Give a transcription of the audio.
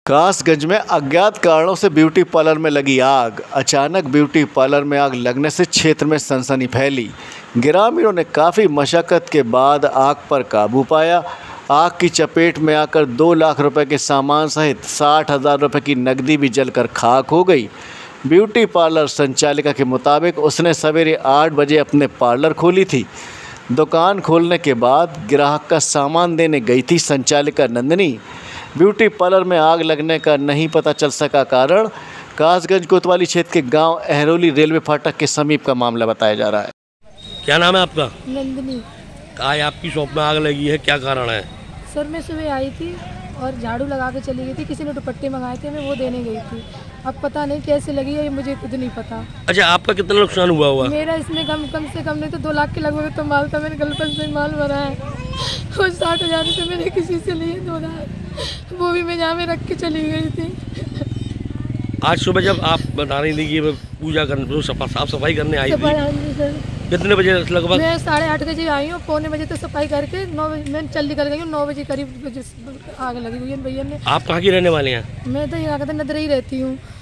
कासगंज में अज्ञात कारणों से ब्यूटी पार्लर में लगी आग। अचानक ब्यूटी पार्लर में आग लगने से क्षेत्र में सनसनी फैली। ग्रामीणों ने काफ़ी मशक्क़त के बाद आग पर काबू पाया। आग की चपेट में आकर 2 लाख रुपए के सामान सहित 60,000 रुपये की नकदी भी जलकर खाक हो गई। ब्यूटी पार्लर संचालिका के मुताबिक उसने सवेरे 8 बजे अपने पार्लर खोली थी। दुकान खोलने के बाद ग्राहक का सामान देने गई थी संचालिका नंदिनी। ब्यूटी पार्लर में आग लगने का नहीं पता चल सका कारण कासगंज कोतवाली क्षेत्र के गांव अहरोली रेलवे फाटक के समीप का मामला बताया जा रहा है। क्या नाम है आपका? नंदिनी। आज आपकी शॉप में आग लगी है, क्या कारण है? सर मैं सुबह आई थी और झाड़ू लगा के चली गई थी। किसी ने दुपट्टे मंगाए थे, मैं वो देने गई थी। अब पता नहीं कैसे लगी है, ये मुझे खुद नहीं पता। अच्छा, आपका कितना नुकसान हुआ हुआ? मेरा इसमें कम से कम नहीं तो 2 लाख के लगभग तो माल था। मैंने गलपन से माल भरा है और 60,000 रुपये मैंने किसी से लिए 2,000, वो भी मैं जहाँ में रख के चली गई थी। आज सुबह जब आप बता रही थी कि पूजा करने साफ सफाई करने आई थी, हाँ जी सर। कितने बजे लगभग? मैं 8:30 बजे आई हूँ। 9:45 बजे तक सफाई करके 9 बजे मैं जल्दी कर गई हूँ। 9 बजे करीब आग लगी हुई है भैया ने। आप कहाँ की रहने वाले हैं? मैं तो यहाँ नदर ही रहती हूँ।